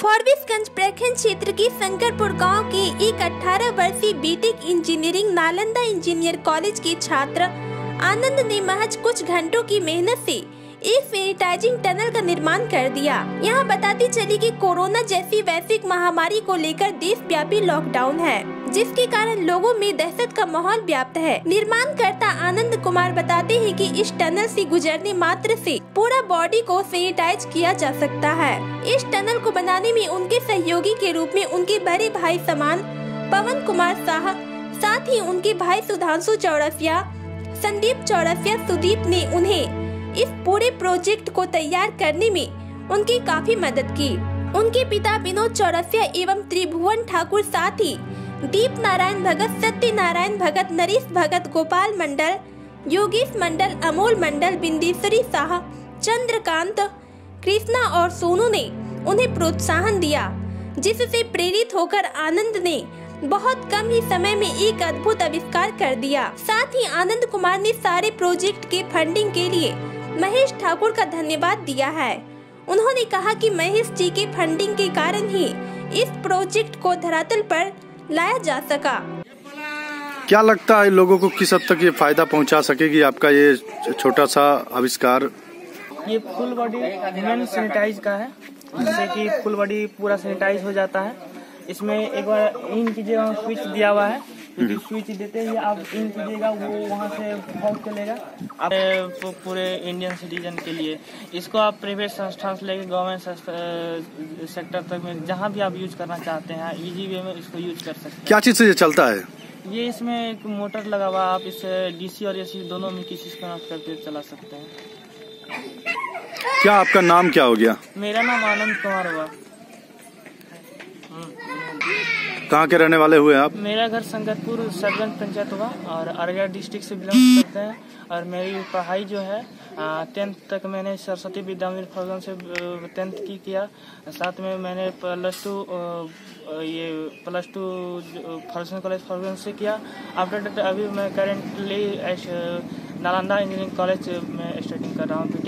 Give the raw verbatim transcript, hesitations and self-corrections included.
फॉरबिसगंज प्रखंड क्षेत्र के शंकरपुर गांव के एक अठारह वर्षीय BTech engineering Nalanda engineer college के छात्र आनंद ने महज कुछ घंटों की मेहनत से एक सैनिटाइजिंग टनल का निर्माण कर दिया। यहाँ बताती चली कि कोरोना जैसी वैश्विक महामारी को लेकर देशव्यापी लॉकडाउन है, जिसके कारण लोगों में दहशत का माहौल व्याप्त है। निर्माणकर्ता आनंद कुमार बताते हैं कि इस टनल से गुजरने मात्र से पूरा बॉडी को सैनिटाइज किया जा सकता है। इस टनल को बनाने में उनके सहयोगी के रूप में उनके बड़े भाई समान पवन कुमार शाह, साथ ही उनके भाई सुधांशु चौरसिया, संदीप चौरसिया, सुदीप ने उन्हें इस पूरे प्रोजेक्ट को तैयार करने में उनकी काफी मदद की। उनके पिता विनोद चौरसिया एवं त्रिभुवन ठाकुर, साथ ही दीप नारायण भगत, सत्य नारायण भगत, नरेश भगत, गोपाल मंडल, योगेश मंडल, अमोल मंडल, बिंदेश्वरी शाह, चंद्रकांत, कृष्णा और सोनू ने उन्हें प्रोत्साहन दिया, जिससे प्रेरित होकर आनंद ने बहुत कम ही समय में एक अद्भुत आविष्कार कर दिया। साथ ही आनंद कुमार ने सारे प्रोजेक्ट के फंडिंग के लिए महेश ठाकुर का धन्यवाद दिया है। उन्होंने कहा कि महेश जी के फंडिंग के कारण ही इस प्रोजेक्ट को धरातल पर लाया जा सका। क्या लगता है लोगों को किस हद तक ये फायदा पहुंचा सकेगी आपका ये छोटा सा आविष्कार? ये फुल बॉडी ह्यूमन सैनिटाइज का है, जिससे कि फुल बॉडी पूरा सैनिटाइज हो जाता है। इसमें एक बार इन कीजिएगा, स्विच दिया हुआ है, तो स्विच देते ही आप इन कीजिएगा, वो वहाँ से फॉग चलेगा। आप पूरे इंडियन सिटीजन के लिए इसको आप प्राइवेट संस्थान से लेकर गवर्नमेंट सेक्टर तक में जहाँ भी आप यूज करना चाहते हैं इजी वे में इसको यूज कर सकते हैं। क्या चीज से ये चलता है? ये इसमें एक मोटर लगा हुआ, आप इसे डीसी और एसी दोनों में किसी से कनेक्ट करके चला सकते हैं। क्या आपका नाम क्या हो गया? मेरा नाम आनंद कुमार हुआ। कहाँ के रहने वाले हुए आप? मेरा घर शंकरपुर सरगंज पंचायत हुआ और अररिया डिस्ट्रिक्ट से बिलोंग करते हैं। और मेरी पढ़ाई जो है टेंथ तक मैंने सरस्वती विद्या मंदिर फॉरबिसगंज से टेंथ की किया। साथ में मैंने प्लस टू ये plus two Forbesganj college Forbesganj से किया। आफ्टर अभी मैं करेंटली नालंदा इंजीनियरिंग कॉलेज में स्टडी कर रहा हूँ।